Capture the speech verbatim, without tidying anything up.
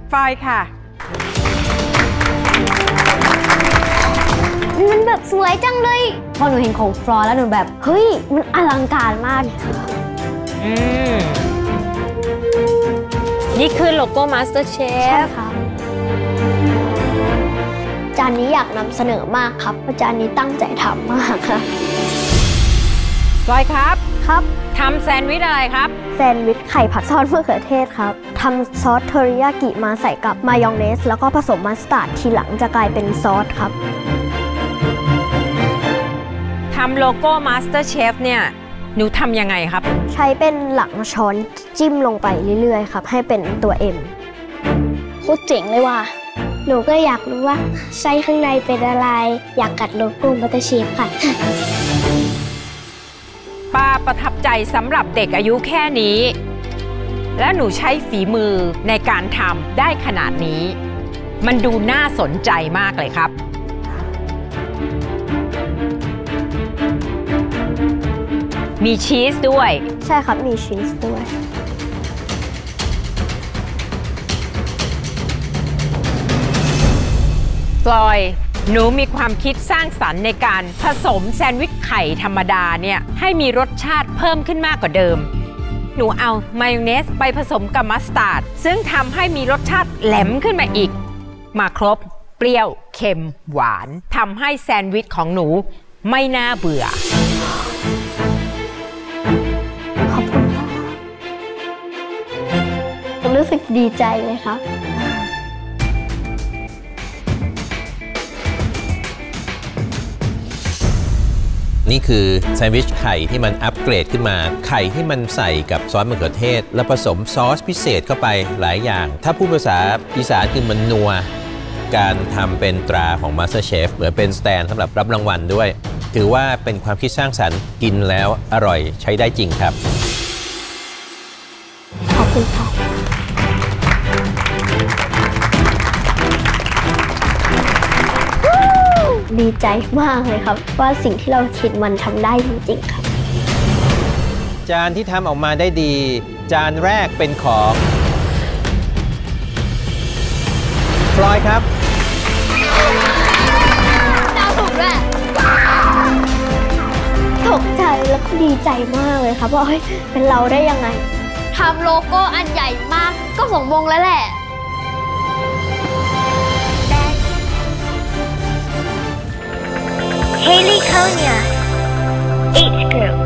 ฟอยค่ะมันแบบสวยจังเลยพอหนูเห็นของฟลอร์แล้วหนูแบบเฮ้ยมันอลังการมากอืมนี่คือโลโก้ Master Chef ใช่ค่ะจานนี้อยากนำเสนอมากครับเพราะจานนี้ตั้งใจทำมากค่ะฟลอยครับครับทำแซนด์วิชอะไรครับแซนด์วิชไข่ผัดซอสมะเขือเทศครับทำซอสเทอริยากิมาใส่กับมายองเนสแล้วก็ผสมมัสตาร์ดทีหลังจะกลายเป็นซอสครับทำโลโก้ Master Chef เนี่ยหนูทำยังไงครับใช้เป็นหลังช้อนจิ้มลงไปเรื่อยๆครับให้เป็นตัว M โคตรเจ๋งเลยว่ะหนูก็อยากรู้ว่าไส้ข้างในเป็นอะไรอยากกัดโลโก้ Master Chef ค่ะป้าประทับใจสำหรับเด็กอายุแค่นี้และหนูใช้ฝีมือในการทำได้ขนาดนี้มันดูน่าสนใจมากเลยครับมีชีสด้วยใช่ครับมีชีสด้วยฟลอยหนูมีความคิดสร้างสรรค์ในการผสมแซนด์วิชไข่ธรรมดาเนี่ยให้มีรสชาติเพิ่มขึ้นมากกว่าเดิมหนูเอามายองเนสไปผสมกับมัสตาร์ดซึ่งทำให้มีรสชาติแหลมขึ้นมาอีกมาครบเปรี้ยวเค็มหวานทำให้แซนด์วิชของหนูไม่น่าเบื่อขอบคุณค่ะผมรู้สึกดีใจเลยครับนี่คือแซนด์วิชไข่ที่มันอัปเกรดขึ้นมาไข่ที่มันใส่กับซอสมะเขือเทศแล้วผสมซอสพิเศษเข้าไปหลายอย่างถ้าพูดภาษาอีสานคือมันนัวการทำเป็นตราของ Master Chef เหมือนเป็นสแตนสำหรับรับรางวัลด้วยถือว่าเป็นความคิดสร้างสรรค์กินแล้วอร่อยใช้ได้จริงครับขอบคุณค่ะดีใจมากเลยครับว่าสิ่งที่เราคิดมันทำได้จริงๆครับจานที่ทำออกมาได้ดีจานแรกเป็นของฟลอยครับดาวถูกด้วยตกใจแล้วก็ดีใจมากเลยครับว่าเฮ้ยเป็นเราได้ยังไงทำโลโก้อันใหญ่มากก็สมมงแล้วแหละHaley Konya H Group